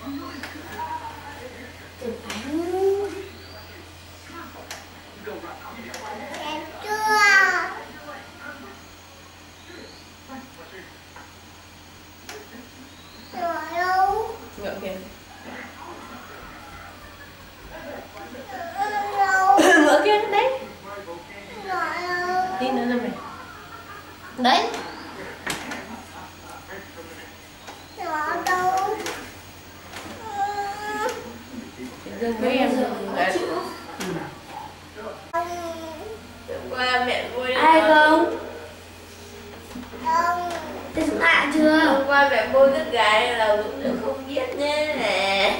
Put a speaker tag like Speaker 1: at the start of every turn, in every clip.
Speaker 1: Ngựa kìa. Ngựa kia đấy. Tí nữa nè mày. Đấy. Đừng với em đừng ngã. Hôm qua mẹ mua đi.
Speaker 2: Ai không? Thế chúng lạ chưa?
Speaker 1: Hôm qua mẹ mua cái gái là cũng được không biết nhé nè.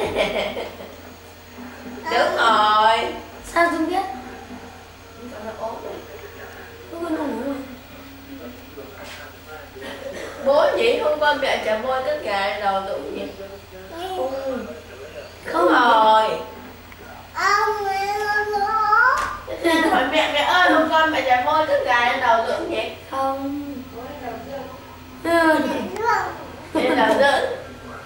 Speaker 1: Đúng rồi.
Speaker 2: Sao không biết?
Speaker 1: Nó ốm rồi.
Speaker 2: Tôi ngủ rồi.
Speaker 1: Bố nhỉ, hôm qua mẹ chả mua cái gái đầu Dũng nhỉ? Không rồi. Hỏi mẹ ơi, hôm qua mẹ chả mua cái gái đầu Dũng nhỉ?
Speaker 2: Không.
Speaker 1: Thế là Dũng.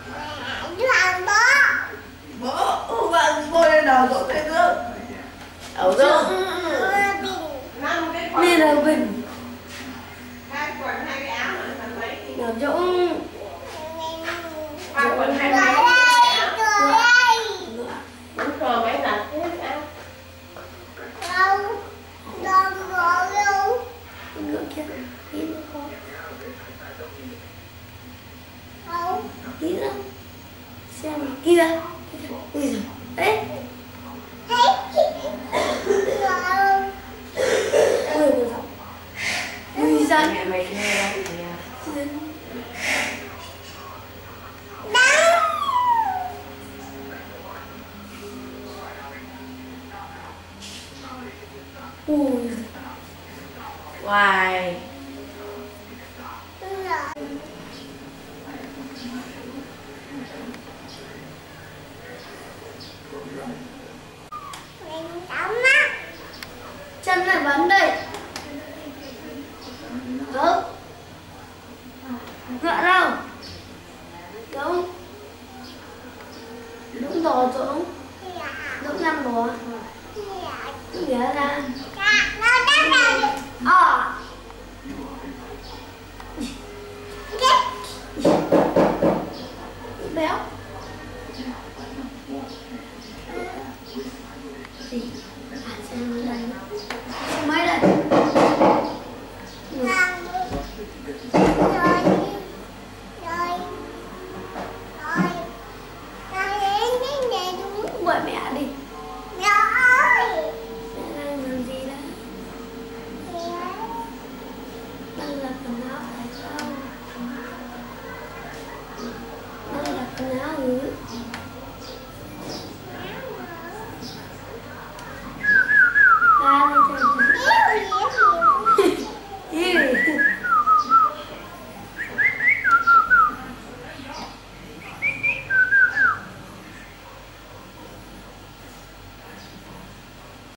Speaker 1: Bố, hôm qua mua lên đầu Dũng hay Dũng? Đầu Dũng.
Speaker 2: Nên là Bình.
Speaker 1: Hai quần hai cái áo nữa thằng mấy?
Speaker 2: Đầu Dũng.
Speaker 1: Hai quần hai cái áo. Đúng rồi, mấy lần hết áo.
Speaker 2: Ngựa kia. Tí nữa con. Tí nữa. Xem kia. Ui giời. Đấy. Ui giời.
Speaker 1: Mẹ mày nghe đâu?
Speaker 2: Ui.
Speaker 1: Hoài.
Speaker 2: Chân lại bắn đây. Đúng. Ngựa đâu? Đúng. Đúng rồi Dũng. Dũng làm đồ. Dũng nhớ ra. Béo. Gì? Xem đây. Mấy đây? Gọi mẹ đi. Mẹ ơi. Mẹ đang làm gì đấy? Đang là quần áo phải không?